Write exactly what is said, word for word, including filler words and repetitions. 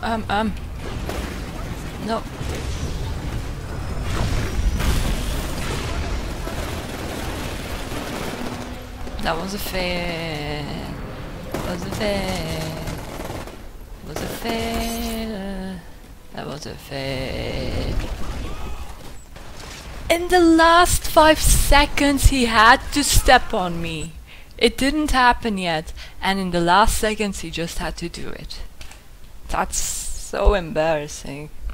um, um. No. That was a fail. Was a fail. Was a fail. That was a fail. In the last five seconds he had to step on me. It didn't happen yet, and in the last seconds he just had to do it. That's so embarrassing.